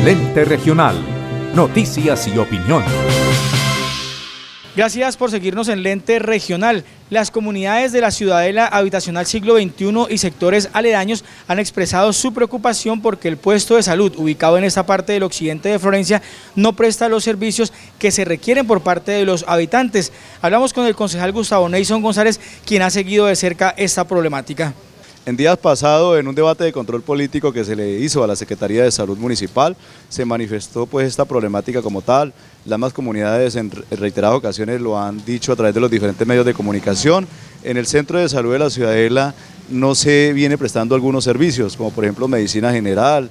Lente Regional. Noticias y opinión. Gracias por seguirnos en Lente Regional. Las comunidades de la Ciudadela Habitacional Siglo XXI y sectores aledaños han expresado su preocupación porque el puesto de salud ubicado en esta parte del occidente de Florencia no presta los servicios que se requieren por parte de los habitantes. Hablamos con el concejal Gustavo Neyson González, quien ha seguido de cerca esta problemática. En días pasados, en un debate de control político que se le hizo a la Secretaría de Salud Municipal, se manifestó pues esta problemática como tal. Las más comunidades en reiteradas ocasiones lo han dicho a través de los diferentes medios de comunicación. En el Centro de Salud de la Ciudadela no se viene prestando algunos servicios, como por ejemplo medicina general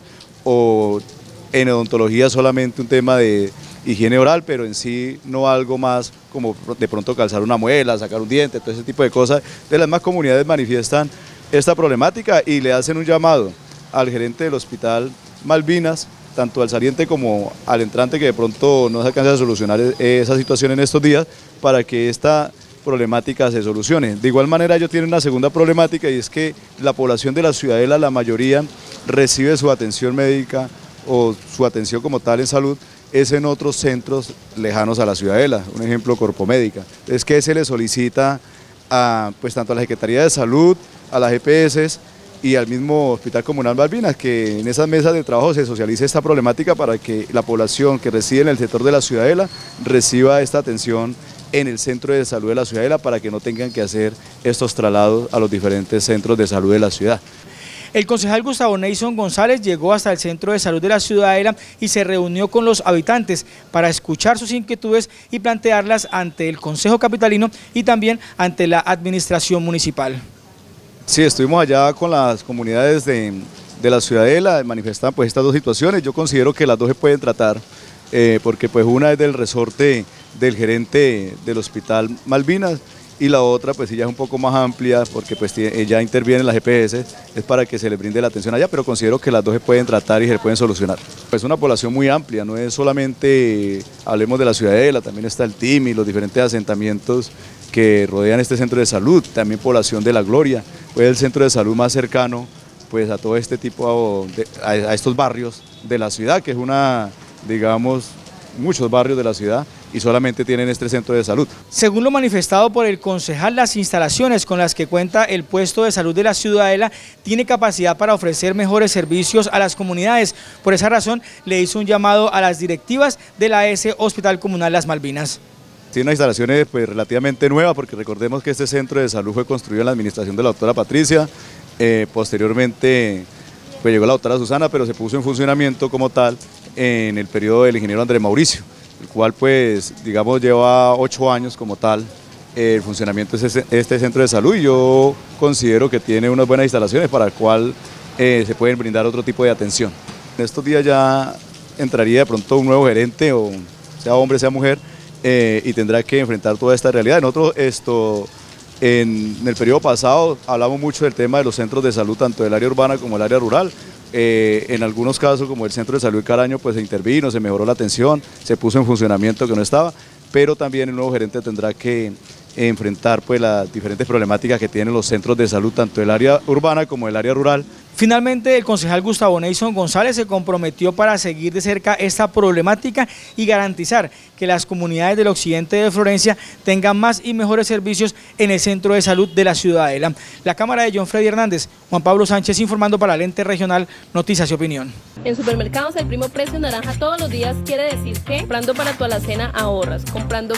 o en odontología solamente un tema de higiene oral, pero en sí no algo más como de pronto calzar una muela, sacar un diente, todo ese tipo de cosas. De las más comunidades manifiestan esta problemática y le hacen un llamado al gerente del Hospital Malvinas, tanto al saliente como al entrante, que de pronto no se alcanza a solucionar esa situación en estos días, para que esta problemática se solucione. De igual manera ellos tienen una segunda problemática, y es que la población de la Ciudadela, la mayoría recibe su atención médica o su atención como tal en salud es en otros centros lejanos a la Ciudadela, un ejemplo Corpomédica. Es que se le solicita pues tanto a la Secretaría de Salud, a las EPS y al mismo Hospital Comunal Malvinas, que en esas mesas de trabajo se socialice esta problemática para que la población que reside en el sector de la Ciudadela reciba esta atención en el centro de salud de la Ciudadela, para que no tengan que hacer estos traslados a los diferentes centros de salud de la ciudad. El concejal Gustavo Neyson González llegó hasta el Centro de Salud de la Ciudadela y se reunió con los habitantes para escuchar sus inquietudes y plantearlas ante el Consejo Capitalino y también ante la administración municipal. Sí, estuvimos allá con las comunidades de la Ciudadela, manifestaban pues estas dos situaciones. Yo considero que las dos se pueden tratar, porque pues una es del resorte del gerente del Hospital Malvinas, y la otra pues ya es un poco más amplia, porque pues ya intervienen las EPS, es para que se les brinde la atención allá, pero considero que las dos se pueden tratar y se pueden solucionar. Es una población muy amplia, no es solamente, hablemos de la Ciudadela, también está el TIMI, los diferentes asentamientos que rodean este centro de salud, también población de La Gloria, pues el centro de salud más cercano pues a todo este tipo, a estos barrios de la ciudad, que es digamos, muchos barrios de la ciudad, y solamente tienen este centro de salud. Según lo manifestado por el concejal, las instalaciones con las que cuenta el puesto de salud de la Ciudadela tiene capacidad para ofrecer mejores servicios a las comunidades. Por esa razón le hizo un llamado a las directivas de la AS Hospital Comunal Las Malvinas. Tiene unas instalaciones pues relativamente nuevas, porque recordemos que este centro de salud fue construido en la administración de la doctora Patricia, posteriormente pues llegó la doctora Susana, pero se puso en funcionamiento como tal en el periodo del ingeniero Andrés Mauricio, el cual pues digamos lleva 8 años como tal el funcionamiento de este centro de salud, y yo considero que tiene unas buenas instalaciones para el cual se pueden brindar otro tipo de atención. En estos días ya entraría de pronto un nuevo gerente, o sea hombre, sea mujer, y tendrá que enfrentar toda esta realidad. Nosotros en el periodo pasado hablamos mucho del tema de los centros de salud, tanto del área urbana como del área rural. En algunos casos, como el Centro de Salud de Caraño, pues se intervino, se mejoró la atención, se puso en funcionamiento que no estaba, pero también el nuevo gerente tendrá que enfrentar pues las diferentes problemáticas que tienen los centros de salud, tanto del área urbana como del área rural. Finalmente, el concejal Gustavo Neyson González se comprometió para seguir de cerca esta problemática y garantizar que las comunidades del occidente de Florencia tengan más y mejores servicios en el Centro de Salud de la Ciudadela. La cámara de John Freddy Hernández, Juan Pablo Sánchez informando para Lente Regional, Noticias y Opinión. En Supermercados el primo precio naranja todos los días quiere decir que comprando para tu alacena ahorras, comprando